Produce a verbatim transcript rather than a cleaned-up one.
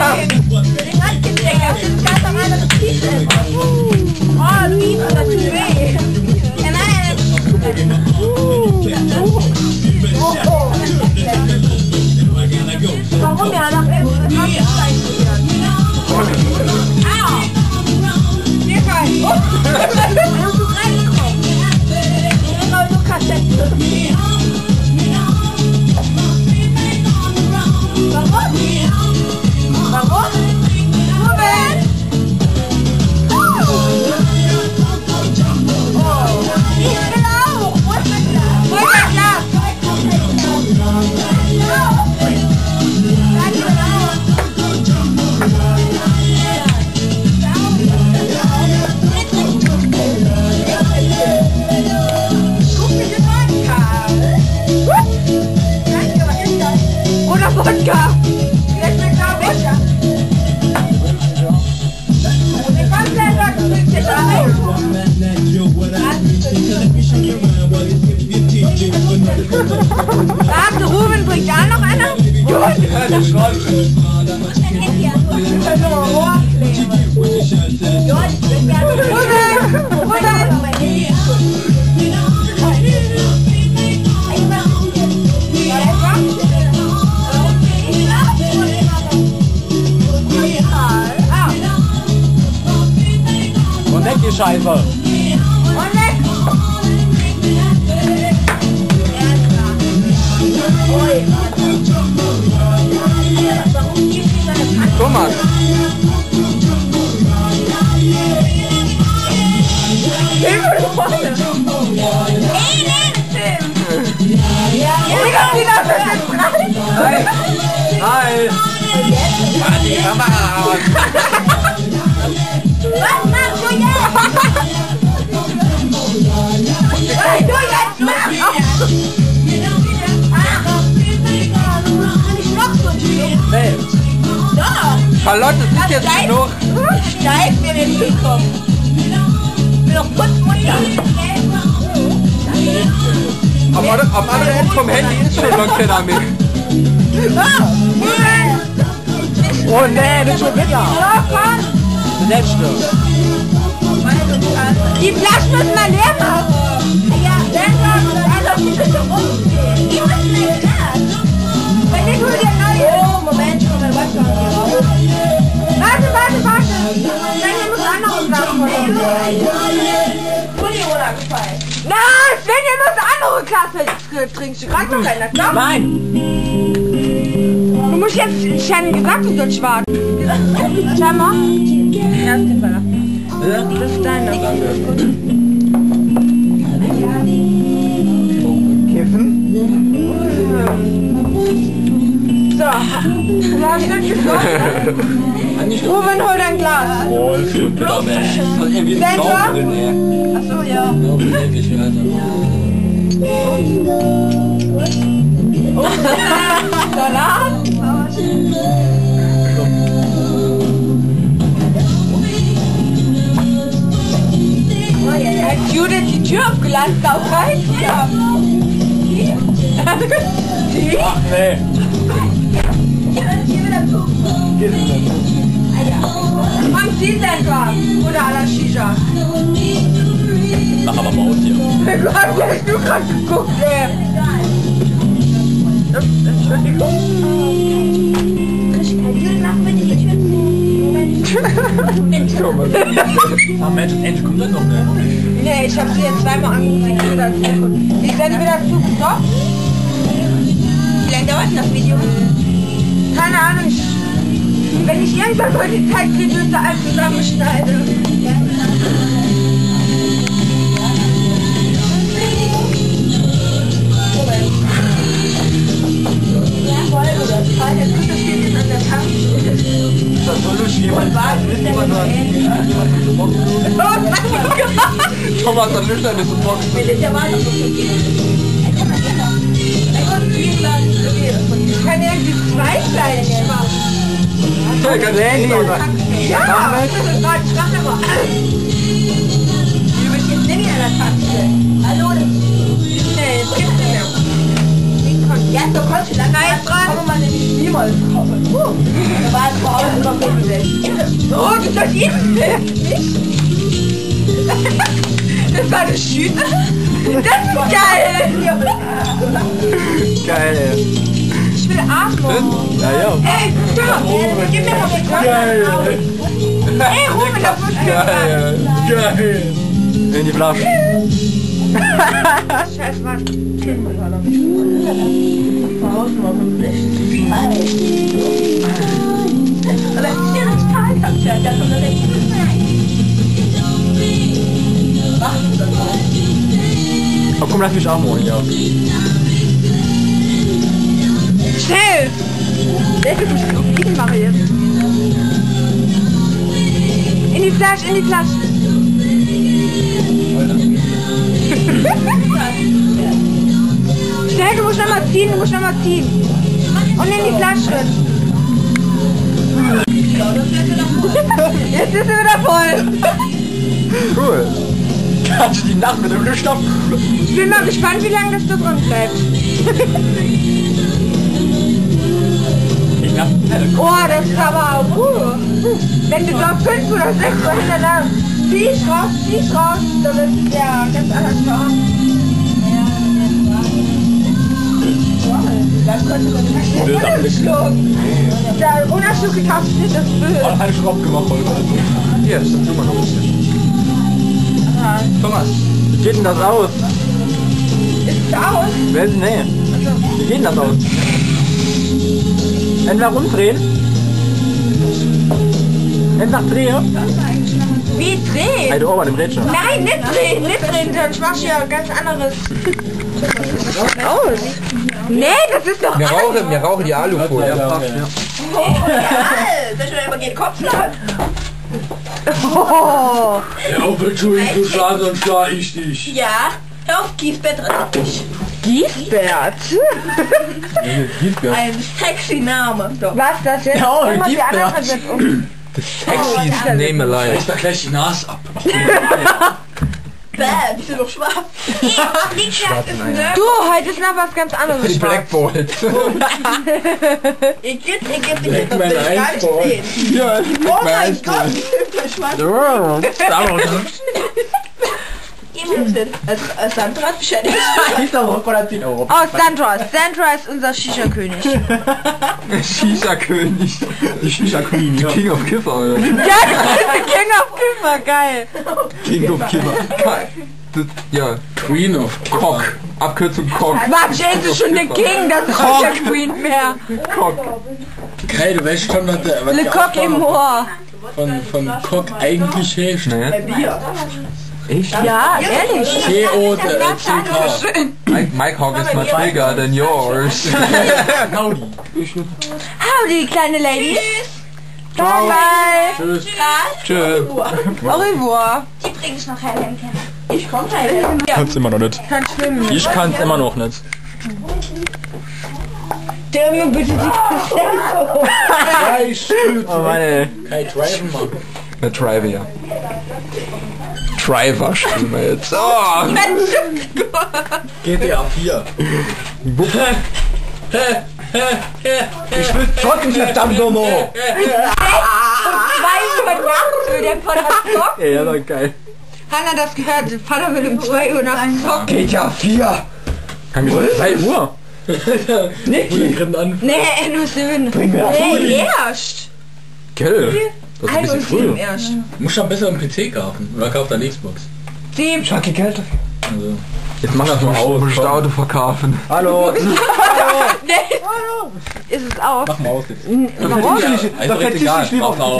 ganz normal das T-Shirt. Oh, Liebe, das tut weh. Ja, nein. Warum ja noch irgendwie Au! Hier kann ich. Du bist reingekommen. Immer so Kassetten. Warum? Warum? Ruben! Oh! Ich will auch! Wo ist mein Glas? Wo ist mein Glas? Oder Wodka! Vielleicht schmeckt auch Wodka! Ich kann es selber, du kriegst jetzt rein! Warte, Ruben, bringt da noch einer? Gut! Das schon! Und weg die Scheiße! Und weg! Thomas! Nein! Nein! Die Kamera aus! Was machst du jetzt? Was du jetzt machst? Kann ich noch so ein Stück? Nee! Doch! Charlotte, es ist jetzt genug! Steig mir den Hinkommen! Ich bin doch putzmutter! Am, am anderen Ende vom Handy ist schon Lockdown. Oh nee, das ist schon bitter! Der letzte! Die Flaschen müssen wir leer machen! Ja, dann also die sind so rumstehen! Die müssen wir leer! Wenn nicht, hol dir neue! Oh, Moment, ich komme mein Wodka hier. Warte, warte, warte! Svenja muss andere Sachen holen. Pulli oder gefallen? Nein, Svenja muss andere Klasse trinken. Reicht doch keiner, klar? Nein! Du musst jetzt, ich habe gesagt, du sollst warten. Schau mal. Ja, das ist der. Ja? Das ist deiner. Kiffen? So, du hast nicht getroffen. Ruben, hol dein Glas. Oh, ist schon bitter, ey. Sandra? ey. Achso, ja. Oh, Salat? Hat Judith die Tür aufgelassen, auch rein? Ja. Die? Ach nee. Am Seasandra oder à la Shisha. Mach aber mal aus hier. Du hast ja du gerade geguckt, ey. Entschuldigung. Judith, mach bitte die Tür zu. Ah Mensch, endlich kommt das noch, ne? Nee, ich hab sie jetzt zweimal angerufen. Die sind wieder zugestoppt. Wie lange dauert denn das Video? Keine Ahnung. Ich, wenn ich irgendwann mal die Zeit kriege, müsste alles zusammenschneiden. Das soll doch jemand Thomas, das Lüstern ist so trocken. Ich kann irgendwie zwei kleine nehmen. Ja, kann der Handy oder? Ja, warte, ich mach mal. Du bist jetzt nicht mehr an der Taste. Hallo? Nee, jetzt gibt's nicht mehr. Ich kann Ja, so konnte ich lange kann man nicht niemals kommen. Da war es vor allem immer fünfundsechzig. Oh, das hat ihn das war das Schütze. Das ist geil. Geil. Ich will atmen. Ja, ja. Ey, stopp. Gib mir mal den Kopf. Ey, Ruben, das wird Geil. Geil. In die Flasche. Scheiß Mann. Aber es ist ja das Talkonzert, da kommt der richtige rein. Oh, komm, lass mich auch holen, ja. Schnell! Welche Musik mache ich jetzt? In die Flasche, in die Flasche! Schnell, du musst nochmal ziehen, du musst nochmal ziehen. Und in die Flasche. Jetzt ist sie wieder voll. Cool. Kannst du die Nacht mit dem Licht ab? Ich bin mal gespannt, wie lange das da drin bleibt. Ich hab Oh, das ist aber auch gut. Wenn du doch fünf oder sechs Mal hintereinander ziehst raus, ziehst raus, dann ist es ja ganz anders fahren. Dann könnte man nicht unerschluckt. Der unerschluckt gekauft ist das Bild. Oh, eine Schraube gemacht heute. Hier, das tun wir noch ein bisschen. Thomas, wie geht denn das aus? Ist es aus? Wer ist, nee. Wie geht denn das aus? Entweder umdrehen. Entweder drehen. Wie drehen? Hey, du Ober, dem Rätsel. Nein, nicht drehen, nicht drehen, sonst machst du ja ganz anderes. Aus. Nee, das ist doch Wir rauchen, wir rauchen die Alufolie. Ja, passt, ja. Oh, das ist schon immer den Kopf lang. Oh. Ja, auf, Entschuldigung, du schlagen, sonst schlage ich dich. Ja, hör auf, Giesbett dich. Giesbert? Ein sexy Name. Doch. Was das jetzt? Ja, Guck mal, die Giesbert. anderen sind um. Sexy Name alive. Ich da gleich die Nase ab. Bäh, die sind doch schwarz. Nicht Du, heute ist noch was ganz anderes. Die Black Bolt. Ich geb, ich geb dich jetzt auf mein den Schrein Eisball. stehen. Ja, Oh mein Gott, die sind schwarz. Geh mal hin. Als- als Sandra hat beschädigt. ist doch auch zehn Euro. Oh, Sandra. Sandra ist unser Shisha-König. Shisha-König. Die Shisha-Queen. Die King of Kiffer, oder? Ja, der King of Kiffer, geil. King of Kiffer. Das, ja, Queen of Cock. Abkürzung Cock. Quatsch, er ist schon der King, das ist auch der Queen mehr. Cock. Kai, du weißt schon, was der, was Le der Coq im Aufbau Moor. von, von Cock eigentlich heißt. Nee. Echt? Ja, ehrlich. C O C K. Mike, Mike Hawk is much bigger than yours. Howdy, kleine Ladies. Bye bye. Tschüss. Tschö. Au revoir. Die bringe ich noch Helen kennen. Ich komm Helen. Kann's immer noch nicht. Kann schwimmen. Ich kann's immer noch nicht. Der mir bitte Drei Stück. Oh meine. Kai, driven mal. Der Driver, ja. Driver spielen wir jetzt. Oh. G T A vier. Ich will zocken, verdammt nochmal. zwei Uhr nachts will der Vater zocken. Ey, ja, doch geil. Hanna das gehört, der Vater will um zwei Uhr nachts zocken. G T A vier. Kann ich drei Uhr? Wir können an. Nee, nur sieben. Bring mir das Nee, erst. Gell? Das ist ein Ein bisschen und sieben früh. erst. Muss schon besser einen P C kaufen. Oder kauft eine Xbox. Sieben. Ich hab kein Geld dafür. Also. Jetzt mach das mal aus. Muss ich das Auto verkaufen. Hallo. Nee. Ist es auch. Mach mal aus jetzt. Warum? Ja, Da ist verzichte egal. ich lieber Mach auf